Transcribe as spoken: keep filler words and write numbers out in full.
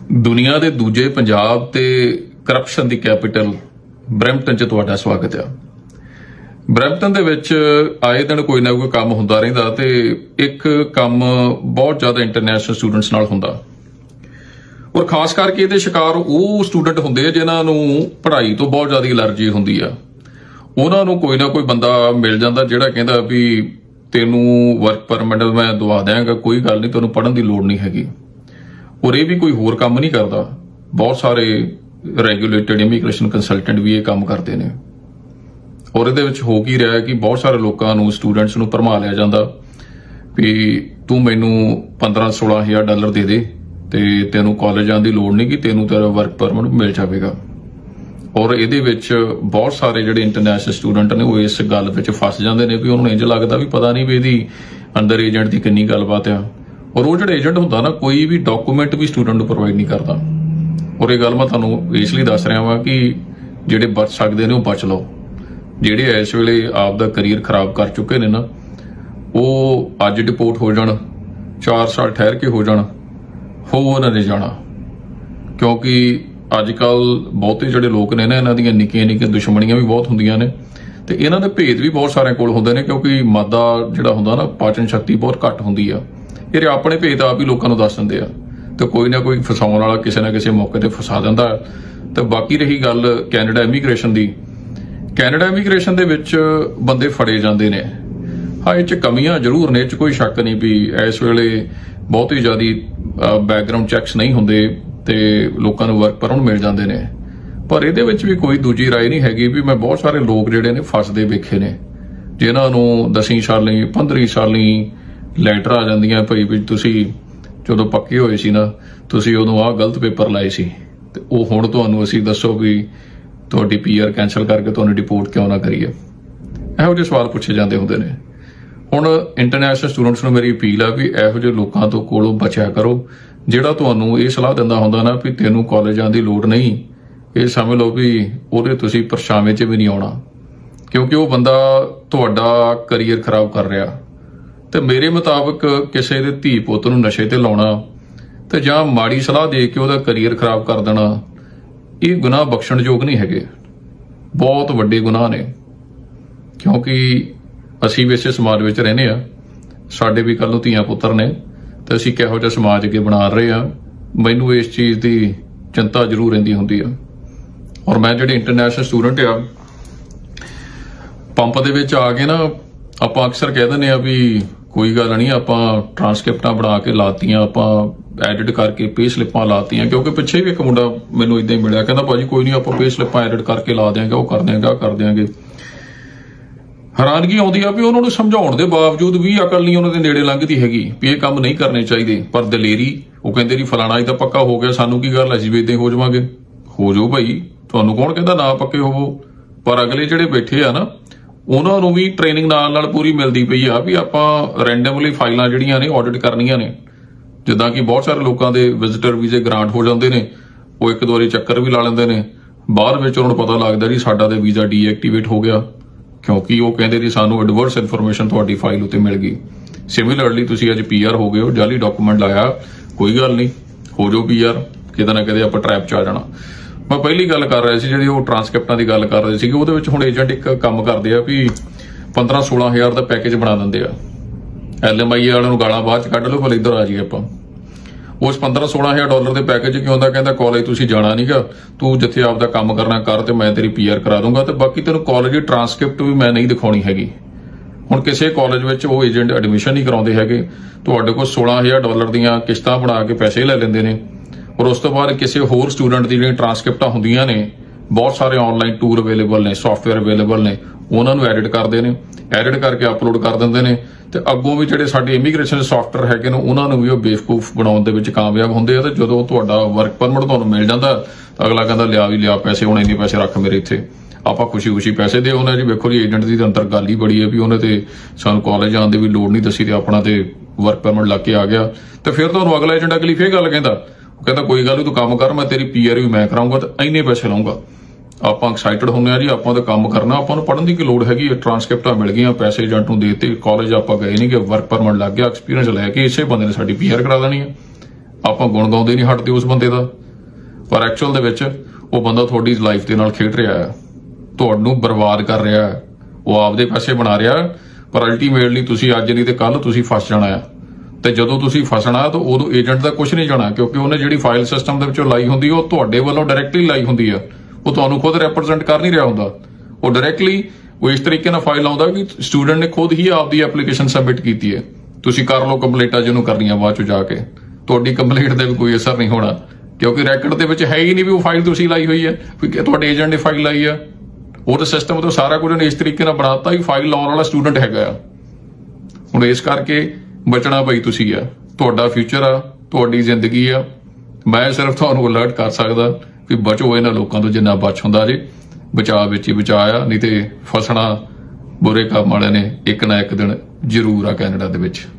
दुनिया के दूजे पंजाब ते करप्शन की कैपिटल ब्रैम्पटन च तुहाडा स्वागत है। ब्रैम्पटन दे विच आए दिन कोई ना कोई काम हुंदा रहिंदा ते एक काम बहुत ज्यादा इंटरनेशनल स्टूडेंट्स नाल हुंदा और खास करके इहदे शिकार वो स्टूडेंट हुंदे आ जिन्हां नूं पढ़ाई तो बहुत ज्यादा एलर्जी हुंदी आ। उन्हां नूं कोई ना कोई बंदा मिल जांदा जिहड़ा कहंदा भी तैनूं वर्क परमिट मैं दवा देंगा, कोई गल नहीं, तैनूं पढ़न दी लोड़ नहीं हैगी। और ये भी कोई होर काम नहीं करता, बहुत सारे रेगूलेटेड इमीग्रेशन कंसलटेंट भी ये काम करते हैं। और ये हो की रहा है कि बहुत सारे लोगों स्टूडेंट्स नूं भरमा लिया जाता भी तू मैनू पंद्रह सोलह हजार डॉलर दे दे ते तेनू कॉलेज आने की लोड़ नहीं कि तेनू तेरा वर्क परमिट मिल जाएगा। और ये बहुत सारे जिहड़े इंटरनेशनल स्टूडेंट ने वो इस गल फस जाते हैं भी उन्होंने इंज लगता भी पता नहीं भी इहदी अंदर एजेंट की कितनी गलबात आ। और वो जो एजेंट होंदा ना कोई भी डॉकूमेंट भी स्टूडेंट प्रोवाइड नहीं करता। और ये गल मैं तुहानूं इसलिए दस रहा वा कि जिहड़े बच सकते हैं वो बच लो, जिहड़े इस वेले आप दा करियर खराब कर चुके ने ना वो अज डिपोर्ट हो जाण, चार साल ठहर के हो जाण, हो उन्हां ने जाना। क्योंकि अजकल बहुते जिहड़े लोग ने ना इन्हां दीयां निक्कियां निक्कियां दुश्मनियां भी बहुत हुंदियां ने ते इन्हां दे भेद भी बहुत सारे कोल हुंदे ने। क्योंकि मादा जिहड़ा हुंदा ना पाचन शक्ति बहुत घट हुंदी आ। ये अपने भेद आप ही लोगों को दस दिंदे आ ते कोई ना कोई फसाउण वाला किसी ना किसी मौके ते फसा दिंदा। ते बाकी रही गल कैनेडा इमीग्रेशन दी, कैनेडा इमीग्रेशन दे विच बंदे फड़े जांदे ने। हाँ, इह च कमियां जरूर ने, इह च कोई शक नहीं भी इस वेले बहुत ही ज्यादा बैकग्राउंड चैक्स नहीं हुंदे ते लोकां नूं वर्क परमिट मिल जांदे ने। पर इहदे विच भी कोई दूजी राय नहीं हैगी भी मैं बहुत सारे लोग जिहड़े ने फसदे वेखे ने जिन्हां नूं दसवीं सालीं पंद्रहीं सालीं लैटर आ जांदियां भई भी तुसी जदों पक्के होए सी ना तुसी उदों आ गलत पेपर लाए सी ते ओह हुण तुहानूं असीं दस्सो भी तुहाडी पीआर कैंसल करके तुहानूं डिपोर्ट क्यों ना करिए। इहो जिहे सवाल पुछे जांदे हुंदे ने। हुण इंटरनेशनल स्टूडेंट्स नूं मेरी अपील आ भी इहो जिहे लोकां तों कोलों बचिया करो जिहड़ा तुहानूं इह सलाह दिंदा हुंदा ना भी तैनूं कॉलेज आउण दी लोड़ नहीं, इह समझ लो भी ਉਹਦੇ ਤੁਸੀਂ ਪਰਛਾਵੇਂ 'ਚ ਵੀ नहीं आउणा क्योंकि ਉਹ ਬੰਦਾ ਤੁਹਾਡਾ करियर खराब कर ਰਿਹਾ। ਤੇ ਮੇਰੇ ਮੁਤਾਬਕ ਕਿਸੇ ਦੇ ਧੀ ਪੁੱਤ ਨੂੰ ਨਸ਼ੇ ਤੇ ਲਾਉਣਾ ਤੇ ਜਾਂ ਮਾੜੀ ਸਲਾਹ ਦੇ ਕੇ ਉਹਦਾ ਕੈਰੀਅਰ ਖਰਾਬ ਕਰ ਦੇਣਾ ਇਹ ਗੁਨਾਹ ਬਖਸ਼ਣਯੋਗ ਨਹੀਂ ਹੈਗੇ, ਬਹੁਤ ਵੱਡੇ ਗੁਨਾਹ ਨੇ। ਕਿਉਂਕਿ ਅਸੀਂ ਵੀ ਇਸੇ ਸਮਾਜ ਵਿੱਚ ਰਹਿੰਦੇ ਆ, ਸਾਡੇ ਵੀ ਕੱਲ ਨੂੰ ਧੀਆਂ ਪੁੱਤਰ ਨੇ ਤੇ ਅਸੀਂ ਕਿਹੋ ਜਿਹਾ ਸਮਾਜ ਅੱਗੇ ਬਣਾ ਰਹੇ ਆ, ਮੈਨੂੰ ਇਸ ਚੀਜ਼ ਦੀ ਚਿੰਤਾ ਜ਼ਰੂਰ ਰਹਿੰਦੀ ਹੁੰਦੀ ਆ। ਔਰ ਮੈਂ ਜਿਹੜੇ ਇੰਟਰਨੈਸ਼ਨਲ ਸਟੂਡੈਂਟ ਆ ਪੰਪ ਦੇ ਵਿੱਚ ਆ ਕੇ ਨਾ ਆਪਾਂ ਅਕਸਰ ਕਹਿ ਦਿੰਦੇ ਆ ਵੀ कोई गल नहीं, आप ट्रांसक्रिप्टां बना के लातियां, आप एडिट करके पे स्लिपां लातियां। क्योंकि पिछे भी एक मुंडा मैनूं इदां ही मिलिया, कहंदा भाजी कोई नहीं आप पे स्लिपां एडिट करके ला देंगे, वो कर देंगे, कर देंगे। हैरानगी आउंदी आ भी उन्हां नूं समझाउण दे बावजूद भी अकल नहीं उन्हां दे नेड़े लंघदी हैगी भी ये काम नहीं करने चाहिए। पर दलेरी वो कहंदे जी फलाना ही तां पक्का हो गया, सानूं की गल असीं भी इदां हो जावांगे। हो जाओ भाई, तुहानूं कौन कहंदा ना पक्के होवो। पर अगले जिहड़े बैठे आ ना ਉਹਨਾਂ ਨੂੰ ਵੀ ट्रेनिंग ਨਾਲ ਨਾਲ पूरी मिलती पई आ भी ਆਪਾਂ ਰੈਂਡਮਲੀ ਫਾਈਲਾਂ ਜਿਹੜੀਆਂ ਨੇ ਆਡਿਟ ਕਰਨੀਆਂ ਨੇ। ਜਿੱਦਾਂ ਕਿ ਬਹੁਤ ਸਾਰੇ ਲੋਕਾਂ ਦੇ ਵਿਜ਼ਿਟਰ ਵੀਜ਼ੇ ਗ੍ਰਾਂਟ ਹੋ ਜਾਂਦੇ ਨੇ, ਉਹ ਇੱਕ ਦੋ ਵਾਰੀ ਚੱਕਰ ਵੀ ਲਾ ਲੈਂਦੇ ਨੇ, ਬਾਅਦ ਵਿੱਚ ਉਹਨਾਂ ਨੂੰ ਪਤਾ ਲੱਗਦਾ ਜੀ ਸਾਡਾ ਤੇ ਵੀਜ਼ਾ ਡੀਐਕਟੀਵੇਟ ਹੋ ਗਿਆ ਕਿਉਂਕਿ ਉਹ ਕਹਿੰਦੇ ਜੀ ਸਾਨੂੰ ਐਡਵਰਸ ਇਨਫੋਰਮੇਸ਼ਨ ਤੁਹਾਡੀ ਫਾਈਲ ਉੱਤੇ ਮਿਲ ਗਈ। ਸਿਮਿਲਰਲੀ ਤੁਸੀਂ ਅੱਜ ਪੀਆਰ ਹੋ ਗਏ ਹੋ, ਜਾਲੀ ਡਾਕੂਮੈਂਟ ਲਾਇਆ, ਕੋਈ ਗੱਲ ਨਹੀਂ, ਹੋ ਜਾਓ ਪੀਆਰ, ਕਿਤੇ ਨਾ ਕਿਤੇ ਆਪਾਂ ਟਰੈਪ 'ਚ ਆ ਜਾਣਾ। मैं पहली गल कर रहा सी जी ट्रांसक्रिप्टां की गल कर रहे थे, वो हुण एजेंट एक काम करते हैं भी पंद्रह सोलह हजार का पैकेज बना देंगे आ। एल एम आई वालों गालां बाद च कढ लो, भले इधर आ जाइए आप उस पंद्रह सोलह हजार डॉलर के पैकेज क्यों आंदा, कहता कॉलेज तुसीं जाना नहीं गा, तू जिथे आपदा काम करना कर ते मैं तेरी पीआर करा दूंगा ते बाकी तेनों कॉलेज की ट्रांसक्रिप्ट भी मैं नहीं दिखाउणी हैगी। हुण किसी कॉलेज में वो एजेंट एडमिशन नहीं कराउंदे हैगे, तुहाडे कोल सोलह हजार डॉलर दीयां किश्तां बना के पैसे लै लैंदे ने। और उस तो बाद किसी होर स्टूडेंट की जो ट्रांसक्रिप्टां होंदियां ने, बहुत सारे ऑनलाइन टूर अवेलेबल ने, सॉफ्टवेयर अवेलेबल ने, उन्होंने एडिट करते हैं, एडिट करके अपलोड कर देंगे ने ते अगों भी जिहड़े साडे इमीग्रेशन सॉफ्टवेयर हैगे ने उन्होंने भी बेवकूफ बनाउण दे विच कामयाब हुंदे आ। ते जदों तुहाडा वर्क परमिट तुहानूं मिल जांदा तां अगला कहंदा लिया भी लिया पैसे, हुण इन्ने पैसे रख मेरे इत्थे, आपां खुशी खुशी पैसे दे आउणे जी। वेखो जी एजेंट की अंतर गल ही बड़ी है भी उन्हें ते सानूं कॉलेज आउण दी भी लोड़ नहीं दसी ते अपना ते वर्क परमिट लग के आ गया। तो फिर तुहानूं अगला एजेंट अगली फिर गल कहंदा, कहता कोई गल तू काम कर, मैं तेरी पीआर भी मैं कराऊंगा तो इन्ने पैसे लाऊंगा। आप एक्साइटेड होंगे जी, आप तो काम करना, आपको पढ़न की लोड़ हैगी, ट्रांसक्रिप्टां मिल गई, पैसे एजेंट नूं देते, कॉलेज आप गए नहीं कि वर्क परमिट लग गया, एक्सपीरियंस लैके इसे बंदे ने साडी पीआर करा देनी है। आप गुण गाउंदे नहीं हटते उस बंदे का। ਪਰ ਐਕਚੁਅਲ ਦੇ ਵਿੱਚ ਉਹ ਬੰਦਾ ਤੁਹਾਡੀ ਲਾਈਫ ਦੇ ਨਾਲ ਖੇਡ ਰਿਹਾ ਹੈ, ਤੁਹਾਨੂੰ ਬਰਬਾਦ ਕਰ ਰਿਹਾ ਹੈ, ਉਹ ਆਪਦੇ ਪੈਸੇ ਬਣਾ ਰਿਹਾ, ਪਰ ਅਲਟੀਮੇਟਲੀ ਤੁਸੀਂ ਅੱਜ ਨਹੀਂ ਤੇ ਕੱਲ ਤੁਸੀਂ ਫਸ ਜਾਣਾ ਆ। ਤੇ ਜਦੋਂ ਤੁਸੀਂ ਫਸਣਾ ਤਾਂ ਉਦੋਂ ਏਜੰਟ ਦਾ ਕੁਝ ਨਹੀਂ ਜਾਣਾ, ਕਿਉਂਕਿ ਉਹਨੇ ਜਿਹੜੀ ਫਾਈਲ ਸਿਸਟਮ ਦੇ ਵਿੱਚੋਂ ਲਾਈ ਹੁੰਦੀ ਉਹ ਤੁਹਾਡੇ ਵੱਲੋਂ ਡਾਇਰੈਕਟਲੀ ਲਾਈ ਹੁੰਦੀ ਆ, ਉਹ ਤੁਹਾਨੂੰ ਖੁਦ ਰੈਪਰੈਜ਼ੈਂਟ ਕਰ ਨਹੀਂ ਰਿਹਾ ਹੁੰਦਾ। ਉਹ ਡਾਇਰੈਕਟਲੀ ਉਹ ਇਸ ਤਰੀਕੇ ਨਾਲ ਫਾਈਲ ਆਉਂਦਾ ਕਿ ਸਟੂਡੈਂਟ ਨੇ ਖੁਦ ਹੀ ਆਪਦੀ ਐਪਲੀਕੇਸ਼ਨ ਸਬਮਿਟ ਕੀਤੀ ਹੈ, ਤੁਸੀਂ ਕਰ ਲਓ ਕੰਪਲੇਂਟਾਂ ਜਿਹਨੂੰ ਕਰਨੀਆਂ ਬਾਅਦ ਚ ਜਾ ਕੇ, ਤੁਹਾਡੀ ਕੰਪਲੇਂਟ ਦੇ ਵੀ ਕੋਈ ਅਸਰ ਨਹੀਂ ਹੋਣਾ, ਕਿਉਂਕਿ ਰੈਕਡ ਦੇ ਵਿੱਚ ਹੈ ਹੀ ਨਹੀਂ ਵੀ ਉਹ ਫਾਈਲ ਤੁਸੀਂ ਲਾਈ ਹੋਈ ਹੈ, ਕਿਉਂਕਿ ਤੁਹਾਡੇ ਏਜੰਟ ਨੇ ਫਾਈਲ ਲਾਈ ਆ। ਉਹ ਤਾਂ ਸਿਸਟਮ ਤੋਂ ਸਾਰਾ ਕੁਝ ਇਸ ਤਰੀਕੇ ਨਾਲ ਬਣਾਤਾ ਵੀ ਫਾਈਲ ਲਾਉਣ ਵਾਲਾ ਸਟੂਡੈਂਟ ਹੈਗਾ ਆ। ਹੁਣ ਇਸ ਕਰਕੇ ਬਚਣਾ ਭਾਈ ਤੁਸੀਂ ਆ, ਤੁਹਾਡਾ ਫਿਊਚਰ ਆ, ਤੁਹਾਡੀ ਜ਼ਿੰਦਗੀ ਆ। ਮੈਂ ਸਿਰਫ ਤੁਹਾਨੂੰ ਅਲਰਟ ਕਰ ਸਕਦਾ ਵੀ ਬਚੋ ਇਹਨਾਂ ਲੋਕਾਂ ਤੋਂ ਜਿੰਨਾ ਬਚ ਹੁੰਦਾ ਜੇ। ਬਚਾਅ ਵਿੱਚ ਹੀ ਬਚਾਇਆ, ਨਹੀਂ ਤੇ ਫਸਣਾ ਬੁਰੇ ਕੰਮ ਵਾਲਿਆਂ ਨੇ ਇੱਕ ਨਾ ਇੱਕ ਦਿਨ ਜ਼ਰੂਰ ਆ ਕੈਨੇਡਾ ਦੇ ਵਿੱਚ।